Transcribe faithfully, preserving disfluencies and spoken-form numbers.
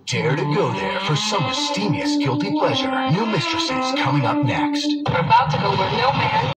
Dare to go there for summer's steamiest guilty pleasure. New Mistresses coming up next. We're about to go where no man